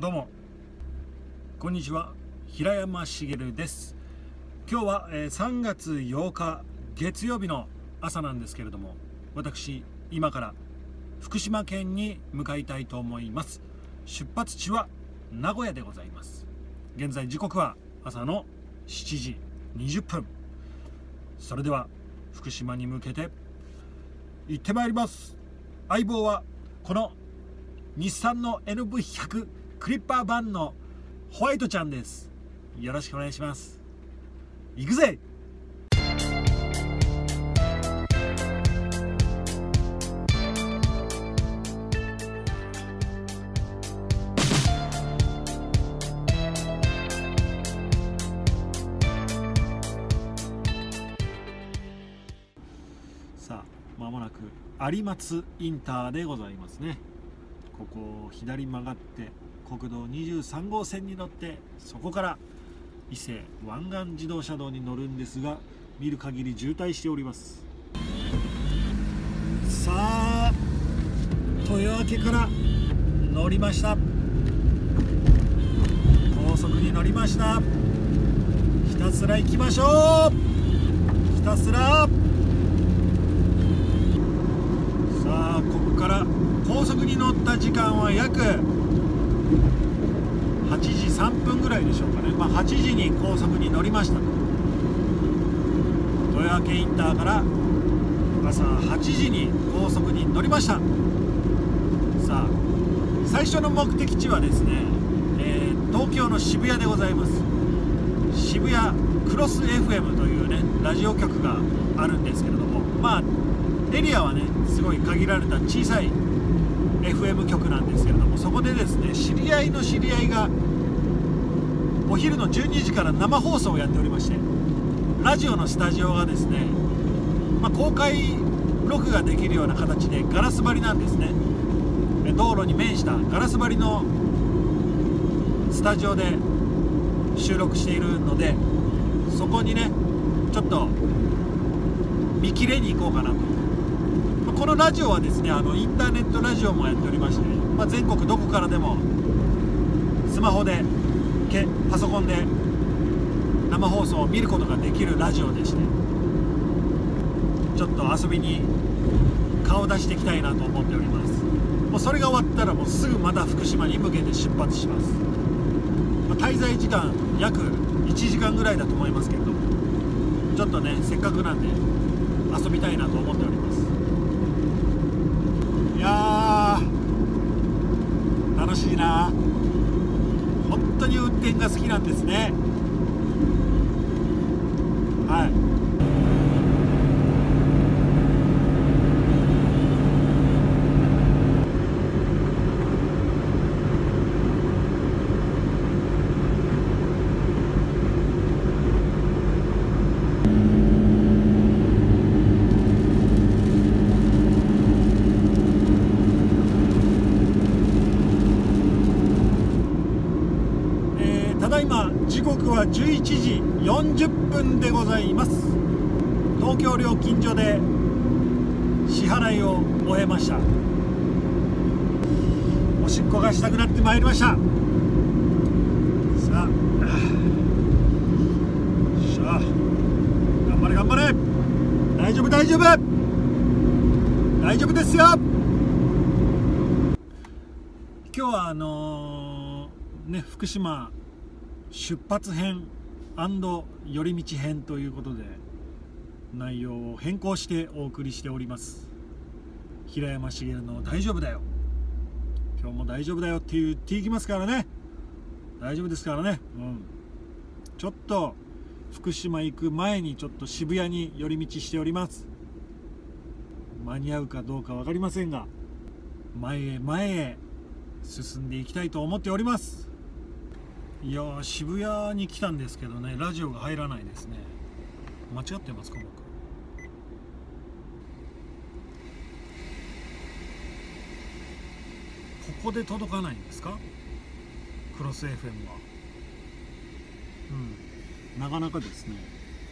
どうもこんにちは、平山茂です。今日は3月8日月曜日の朝なんですけれども、私今から福島県に向かいたいと思います。出発地は名古屋でございます。現在時刻は朝の7時20分。それでは福島に向けて行ってまいります。相棒はこの日産の NV100 クリッパー版のホワイトちゃんです。よろしくお願いします。行くぜ。さあ、間もなく有松インターでございますね。ここを左曲がって国道23号線に乗って、そこから伊勢湾岸自動車道に乗るんですが、見る限り渋滞しております。さあ、豊明から乗りました。高速に乗りました。ひたすら行きましょう。ひたすら。さあ、ここから高速に乗った時間は約8時3分ぐらいでしょうかね。8時に高速に乗りました。豊明インターから朝8時に高速に乗りました。さあ、最初の目的地はですね、東京の渋谷でございます。渋谷クロス FM というねラジオ局があるんですけれども、エリアはねすごい限られた小さい FM 局なんですけれども、そこでですね、知り合いの知り合いがお昼の12時から生放送をやっておりまして、ラジオのスタジオがですね、公開録画できるような形でガラス張りなんですね。道路に面したガラス張りのスタジオで収録しているので、そこにねちょっと見切れに行こうかなと。このラジオはですね、インターネットラジオもやっておりまして、全国どこからでもスマホでパソコンで生放送を見ることができるラジオでして、ちょっと遊びに顔出していきたいなと思っております。もうそれが終わったらもうすぐまた福島に向けて出発します。滞在時間約1時間ぐらいだと思いますけれども、ちょっとねせっかくなんで遊びたいなと思っております。いやー、楽しいな。本当に運転が好きなんですね。はい。ただいま時刻は11時40分でございます。東京料金所で支払いを終えました。おしっこがしたくなってまいりました。さあ、しゃあ、頑張れ頑張れ。大丈夫大丈夫大丈夫ですよ。今日は福島出発編&寄り道編ということで内容を変更してお送りしております。平山茂の大丈夫だよ、今日も大丈夫だよって言っていきますからね。大丈夫ですからね。ちょっと福島行く前にちょっと渋谷に寄り道しております。間に合うかどうか分かりませんが、前へ前へ進んでいきたいと思っております。いやー、渋谷に来たんですけどね、ラジオが入らないですね。間違ってますか僕。ここで届かないんですか、クロス FM は。なかなかですね。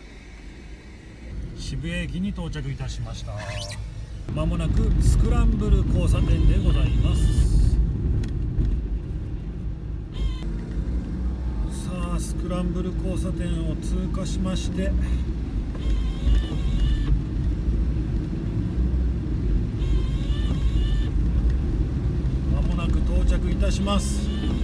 渋谷駅に到着いたしました。まもなくスクランブル交差点でございます。 ランブル交差点を通過しまして、まもなく到着いたします。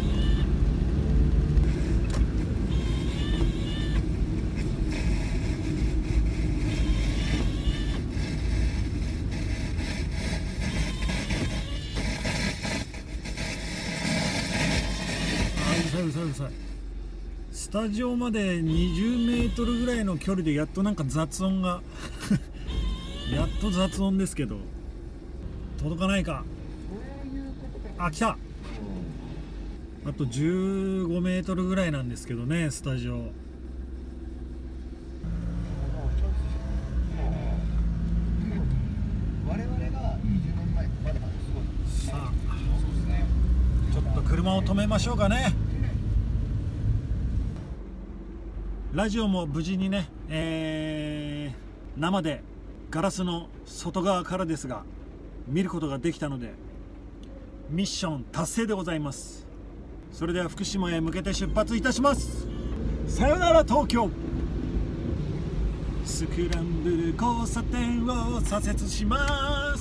うるさい。スタジオまで20メートルぐらいの距離でやっとなんか雑音がやっと雑音ですけど、届かないか。あ、来た。あと15メートルぐらいなんですけどね、スタジオ。さあ、ちょっと車を止めましょうかね。ラジオも無事にね、生でガラスの外側からですが見ることができたので、ミッション達成でございます。それでは福島へ向けて出発いたします。さよなら東京。スクランブル交差点を左折します。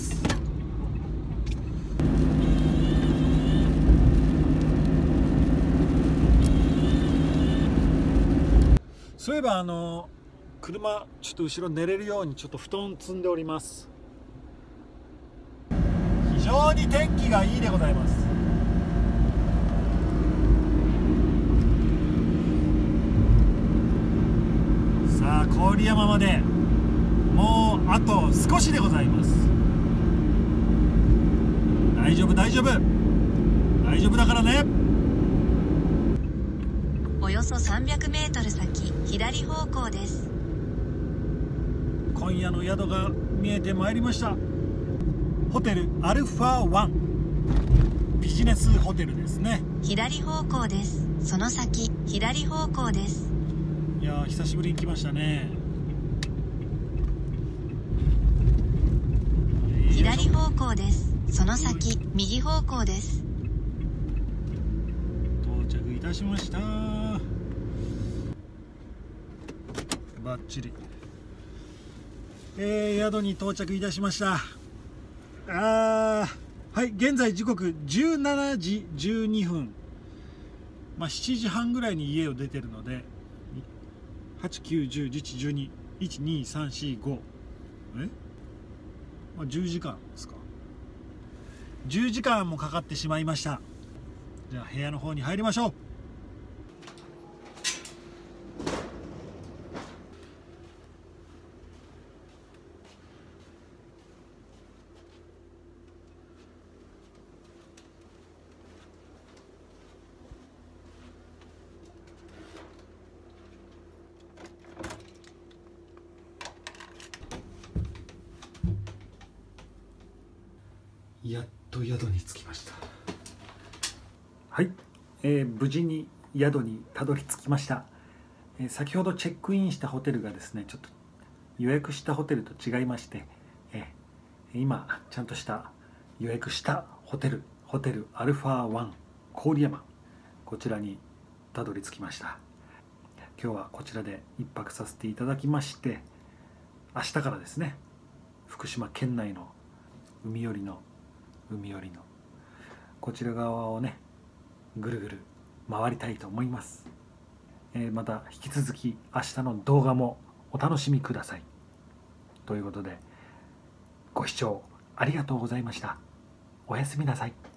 そういえば車ちょっと後ろ寝れるようにちょっと布団積んでおります。非常に天気がいいでございます。さあ郡山までもうあと少しでございます。大丈夫大丈夫大丈夫だからね。 およそ300メートル先、左方向です。 今夜の宿が見えてまいりました。ホテルアルファ1、ビジネスホテルですね。 左方向です。その先、左方向です。 いやー、久しぶりに来ましたね。 左方向です。その先、右方向です。 到着いたしました。バッチリ、宿に到着いたしました。はい、現在時刻17時12分、7時半ぐらいに家を出てるので、8、9、10、11、12、1、2、3、4、5、10時間ですか。10時間もかかってしまいました。じゃあ部屋の方に入りましょう。やっと宿に着きました。はい、無事に宿にたどり着きました。先ほどチェックインしたホテルがですね、ちょっと予約したホテルと違いまして、今ちゃんとした予約したホテルアルファ1郡山、こちらにたどり着きました。今日はこちらで一泊させていただきまして、明日からですね、福島県内の海寄りのこちら側をね、ぐるぐる回りたいと思います。また引き続き明日の動画もお楽しみください。ということで、ご視聴ありがとうございました。おやすみなさい。